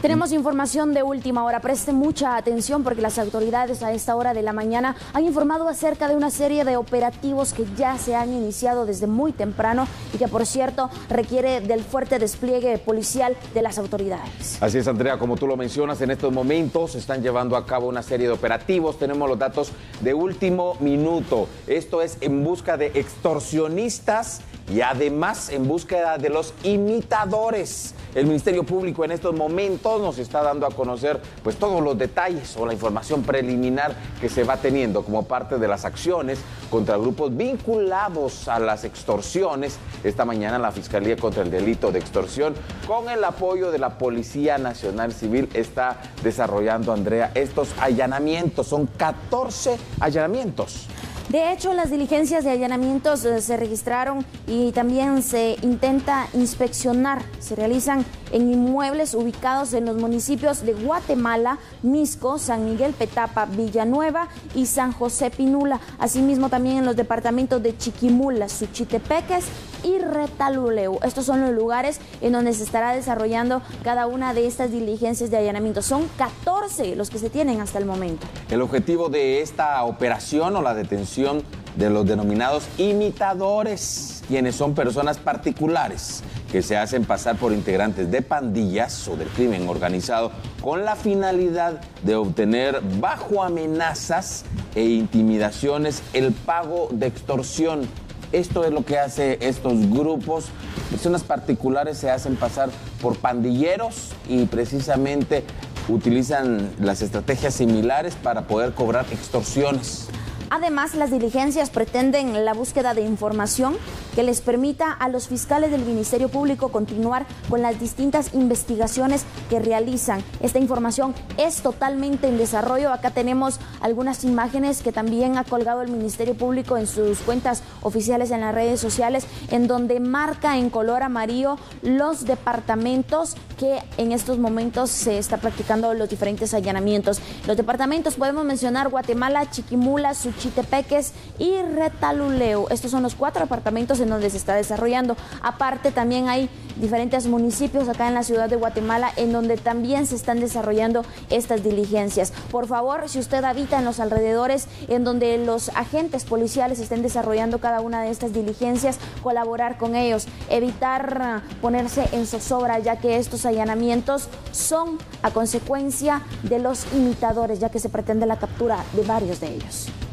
Tenemos información de última hora. Preste mucha atención porque las autoridades a esta hora de la mañana han informado acerca de una serie de operativos que ya se han iniciado desde muy temprano y que, por cierto, requiere del fuerte despliegue policial de las autoridades. Así es, Andrea, como tú lo mencionas, en estos momentos se están llevando a cabo una serie de operativos. Tenemos los datos de último minuto. Esto es en busca de extorsionistas y además en búsqueda de los imitadores. El Ministerio Público en estos momentos nos está dando a conocer pues todos los detalles o la información preliminar que se va teniendo como parte de las acciones contra grupos vinculados a las extorsiones. Esta mañana la Fiscalía contra el Delito de Extorsión, con el apoyo de la Policía Nacional Civil, está desarrollando, Andrea, estos allanamientos. Son 14 allanamientos. De hecho, las diligencias de allanamientos se registraron y también se intenta inspeccionar. Se realizan en inmuebles ubicados en los municipios de Guatemala, Misco, San Miguel Petapa, Villanueva y San José Pinula. Asimismo, también en los departamentos de Chiquimula, Suchitepeques y Retaluleu. Estos son los lugares en donde se estará desarrollando cada una de estas diligencias de allanamiento. Son 14 los que se tienen hasta el momento. El objetivo de esta operación o la detención de los denominados imitadores, quienes son personas particulares que se hacen pasar por integrantes de pandillas o del crimen organizado con la finalidad de obtener bajo amenazas e intimidaciones el pago de extorsión. Esto es lo que hace estos grupos. Personas particulares se hacen pasar por pandilleros y precisamente utilizan las estrategias similares para poder cobrar extorsiones. Además, las diligencias pretenden la búsqueda de información que les permita a los fiscales del Ministerio Público continuar con las distintas investigaciones que realizan. Esta información es totalmente en desarrollo. Acá tenemos algunas imágenes que también ha colgado el Ministerio Público en sus cuentas oficiales en las redes sociales, en donde marca en color amarillo los departamentos que en estos momentos se está practicando los diferentes allanamientos. Los departamentos podemos mencionar Guatemala, Chiquimula, Suchitepeques y Retaluleu. Estos son los 4 departamentos en donde se está desarrollando. Aparte, también hay diferentes municipios acá en la ciudad de Guatemala en donde también se están desarrollando estas diligencias. Por favor, si usted habita en los alrededores en donde los agentes policiales estén desarrollando cada una de estas diligencias, colaborar con ellos, evitar ponerse en zozobra, ya que estos allanamientos son a consecuencia de los imitadores, ya que se pretende la captura de varios de ellos.